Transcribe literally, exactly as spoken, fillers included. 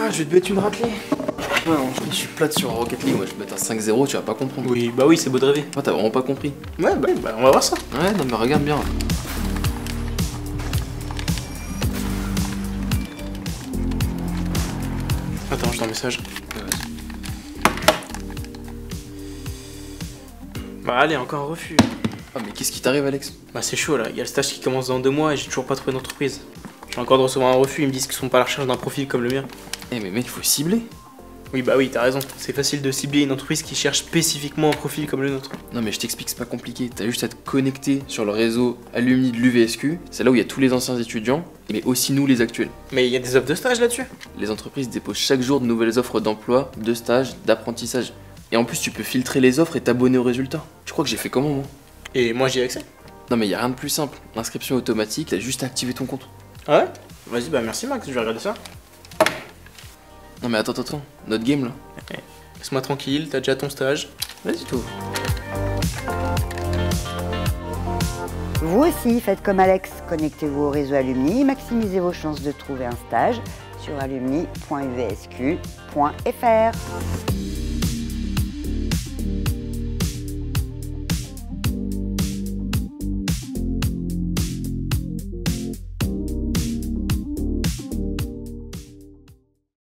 Ah, je vais te mettre une raclée. Ouais, non, je suis plate sur Rocket League, moi je vais te mettre un cinq zéro, tu vas pas comprendre. Oui, bah oui, c'est beau de rêver. Toi, t'as vraiment pas compris. Ouais, bah, bah on va voir ça. Ouais, non mais regarde bien. Attends, j'ai un message. Ouais, Bah allez, encore un refus. ah, mais qu'est-ce qui t'arrive, Alex? Bah c'est chaud là, il y a le stage qui commence dans deux mois et j'ai toujours pas trouvé d'entreprise. J'ai encore de recevoir un refus, ils me disent qu'ils sont pas à la recherche d'un profil comme le mien. Eh, mais mec, il faut cibler. Oui, bah oui, t'as raison. C'est facile de cibler une entreprise qui cherche spécifiquement un profil comme le nôtre. Non, mais je t'explique, c'est pas compliqué. T'as juste à te connecter sur le réseau alumni de l'U V S Q. C'est là où il y a tous les anciens étudiants, mais aussi nous, les actuels. Mais il y a des offres de stage là-dessus? Les entreprises déposent chaque jour de nouvelles offres d'emploi, de stage, d'apprentissage. Et en plus, tu peux filtrer les offres et t'abonner aux résultats. Tu crois que j'ai fait comment, moi? Et moi j'y ai accès. Non, mais y a rien de plus simple. L'inscription automatique, t'as juste à activer ton compte. Ah ouais? Vas-y, bah merci Max, je vais regarder ça. Non, mais attends, attends, attends. Notre game là. Laisse-moi tranquille, t'as déjà ton stage. Vas-y, toi. Vous aussi, faites comme Alex, connectez-vous au réseau Alumni, maximisez vos chances de trouver un stage sur alumni point u v s q point f r.